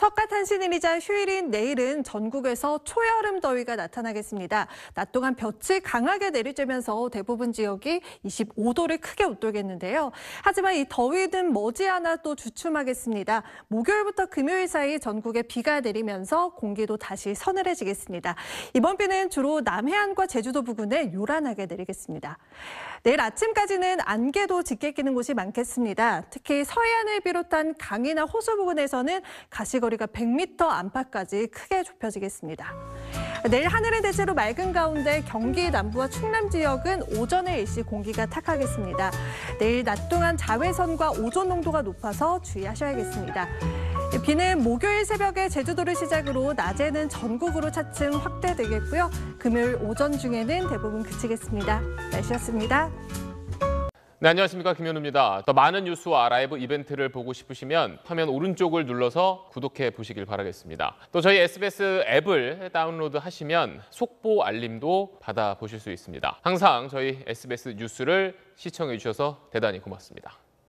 석가탄신일이자 휴일인 내일은 전국에서 초여름 더위가 나타나겠습니다. 낮 동안 볕이 강하게 내리쬐면서 대부분 지역이 25도를 크게 웃돌겠는데요. 하지만 이 더위는 머지않아 또 주춤하겠습니다. 목요일부터 금요일 사이 전국에 비가 내리면서 공기도 다시 서늘해지겠습니다. 이번 비는 주로 남해안과 제주도 부근에 요란하게 내리겠습니다. 내일 아침까지는 안개도 짙게 끼는 곳이 많겠습니다. 특히 서해안을 비롯한 강이나 호수 부근에서는 가시거리가 100m 안팎까지 크게 좁혀지겠습니다. 내일 하늘은 대체로 맑은 가운데 경기 남부와 충남 지역은 오전에 일시 공기가 탁하겠습니다. 내일 낮 동안 자외선과 오존 농도가 높아서 주의하셔야겠습니다. 비는 목요일 새벽에 제주도를 시작으로 낮에는 전국으로 차츰 확대되겠고요. 금요일 오전 중에는 대부분 그치겠습니다. 날씨였습니다. 네, 안녕하십니까. 김현우입니다. 더 많은 뉴스와 라이브 이벤트를 보고 싶으시면 화면 오른쪽을 눌러서 구독해 보시길 바라겠습니다. 또 저희 SBS 앱을 다운로드 하시면 속보 알림도 받아보실 수 있습니다. 항상 저희 SBS 뉴스를 시청해 주셔서 대단히 고맙습니다.